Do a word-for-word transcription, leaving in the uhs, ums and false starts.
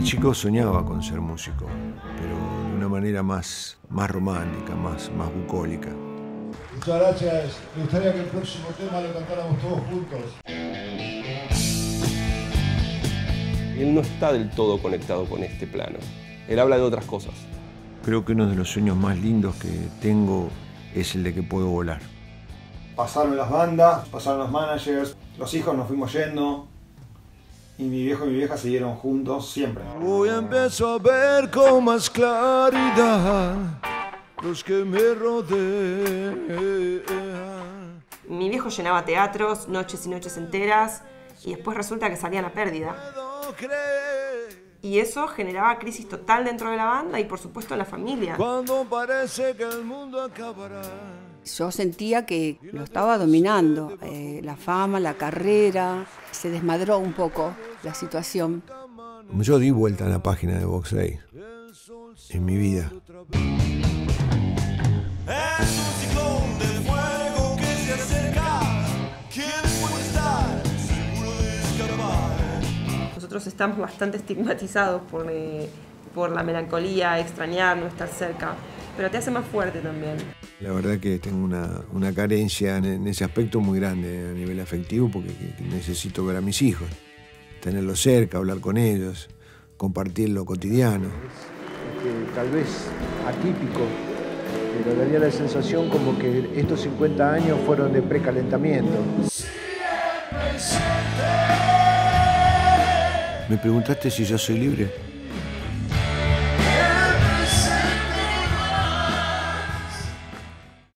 De chico soñaba con ser músico, pero de una manera más, más romántica, más, más bucólica. Muchas gracias. Me gustaría que el próximo tema lo cantáramos todos juntos. Él no está del todo conectado con este plano. Él habla de otras cosas. Creo que uno de los sueños más lindos que tengo es el de que puedo volar. Pasaron las bandas, pasaron los managers, los hijos nos fuimos yendo y mi viejo y mi vieja siguieron juntos siempre. Hoy empiezo a ver con más claridad los que me rodean. Mi viejo llenaba teatros, noches y noches enteras, y después resulta que salían a pérdida. Y eso generaba crisis total dentro de la banda y por supuesto en la familia. Cuando parece que el mundo acabará. Yo sentía que lo estaba dominando, eh, la fama, la carrera, se desmadró un poco la situación. Yo di vuelta a la página de Boxley en mi vida. Es un ciclón de fuego que se acerca. ¿Quién puede estar seguro de escapar? Nosotros estamos bastante estigmatizados por, eh, por la melancolía, extrañar, no estar cerca, pero te hace más fuerte también. La verdad que tengo una, una carencia en, en ese aspecto muy grande a nivel afectivo porque que, que necesito ver a mis hijos, tenerlos cerca, hablar con ellos, compartir lo cotidiano. Este, tal vez atípico, pero daría la sensación como que estos cincuenta años fueron de precalentamiento. ¿Me preguntaste si yo soy libre?